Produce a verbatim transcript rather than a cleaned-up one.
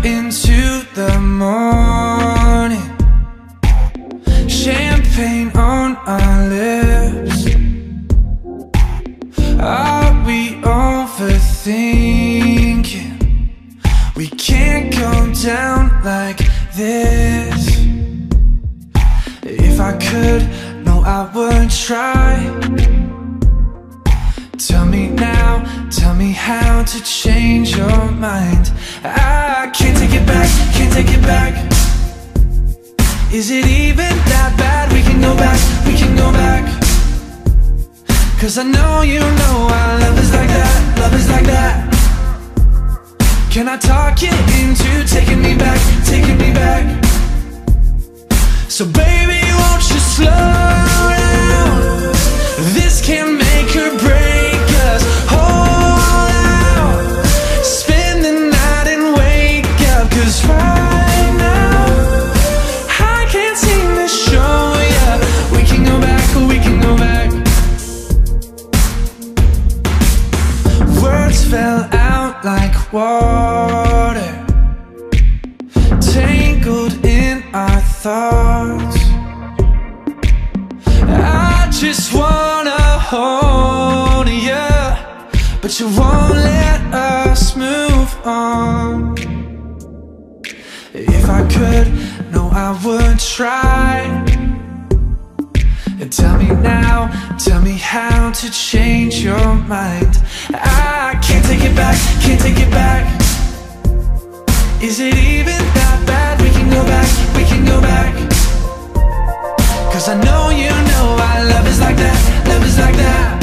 into the morning, champagne on our lips. Are we overthinking? We can't go down like this. If I could, no, I would try. Tell me now, tell me how to change your mind. I can't take it back, can't take it back. Is it even that bad? We can go back, we can go back. Cause I know you know our love is like that, love is like that. Can I talk you into taking me back, taking me back? So baby, won't you slow down? This can make or break us. Hold out, spend the night and wake up. Cause right now, I can't seem to show ya. We can go back, we can go back. Words fell out like water, tangled in our thoughts. I just wanna hold ya, but you won't let us move on. If I could, no, I would try. And tell me now, tell me how to change your mind. I can't take it back, can't take it back. Is it even that bad? We can go back, we can go back. Cause I know you know our love is like that, love is like that.